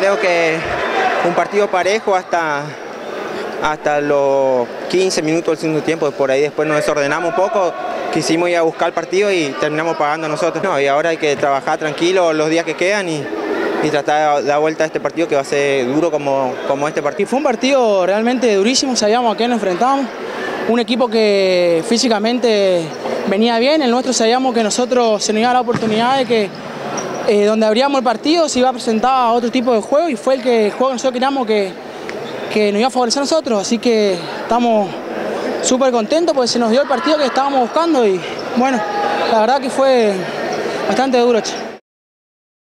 creo que un partido parejo hasta los 15 minutos del segundo tiempo. Por ahí después nos desordenamos un poco, quisimos ir a buscar el partido y terminamos pagando nosotros. No, y ahora hay que trabajar tranquilo los días que quedan y tratar de dar vuelta a este partido, que va a ser duro como este partido. Y fue un partido realmente durísimo, sabíamos a qué nos enfrentábamos. Un equipo que físicamente venía bien, el nuestro sabíamos que nosotros se nos iba a dar la oportunidad de que donde abríamos el partido se iba a presentar otro tipo de juego, y fue el juego que nosotros queríamos que nos iba a favorecer a nosotros, así que estamos súper contentos porque se nos dio el partido que estábamos buscando y bueno, la verdad que fue bastante duro, che.